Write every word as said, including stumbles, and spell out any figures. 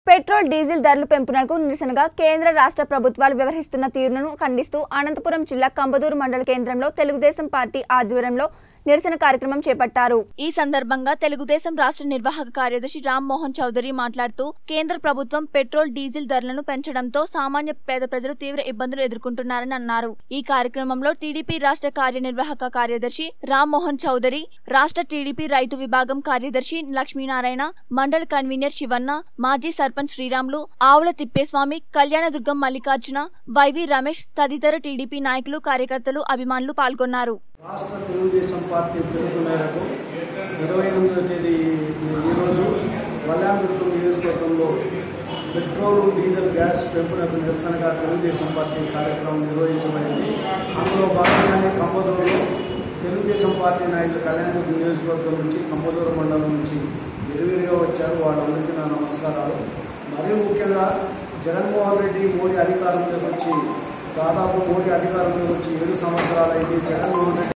Petrol diesel ధరల పెంపునకు నిరసనగా కేంద్ర రాష్ట్ర ప్రభుత్వాలు వ్యవహరిస్తున్న తీరును ఖండిస్తూ అనంతపురం జిల్లా కంబదూరు మండల కేంద్రంలో తెలుగుదేశం పార్టీ ఆధ్వర్యంలో నిరసన కార్యక్రమం చేపట్టారు। ఈ సందర్భంగా తెలుగుదేశం రాష్ట్ర నిర్వాహక కార్యదర్శి రామ్ మోహన్ చౌదరి మాట్లాడుతూ కేంద్ర ప్రభుత్వం పెట్రోల్ డీజిల్ ధరలను పెంచడంతో సామాన్య పేద ప్రజలు తీవ్ర ఇబ్బందులు ఎదుర్కొంటున్నారని అన్నారు। ఈ కార్యక్రమంలో టీడీపీ రాష్ట్ర కార్యనిర్వాహక కార్యదర్శి రామ్ మోహన్ చౌదరి, రాష్ట్ర టీడీపీ రైతు విభాగం కార్యదర్శి లక్ష్మీనారాయణ, మండల కన్వీనర్ శివన్న, మాజీ సర్పంచ్ శ్రీరాములు, ఆవుల తిప్పేస్వామి, కళ్యాణదుర్గం మల్లికార్జున, వైవి రమేష్ తదితర టీడీపీ నాయకులు, కార్యకర్తలు, అభిమానులు పాల్గొన్నారు। రాష్ట్ర తెలుగుదేశం పార్టీ పిలుపు మేరకు ఇరవై ఎనిమిదవ తేదీ ఈరోజు కళ్యాణదుర్గం నియోజకవర్గంలో పెట్రోల్ డీజిల్ గ్యాస్ పెంపునకు నిరసనగా తెలుగుదేశం పార్టీ కార్యక్రమం నిర్వహించబడింది। అందులో భాగంగానే కంబదూరులో తెలుగుదేశం పార్టీ నాయకులు కళ్యాణదుర్గం నియోజకవర్గం నుంచి కంబదూరు మండలం నుంచి విరివిరిగా వచ్చారు। వాళ్ళందరికీ నా నమస్కారాలు। మరీ ముఖ్యంగా జగన్మోహన్ రెడ్డి మోడీ అధికారంలోకి వచ్చి దాదాపు మోడీ అధికారంలోకి వచ్చి ఏడు సంవత్సరాలైంది। జగన్మోహన్ రెడ్డి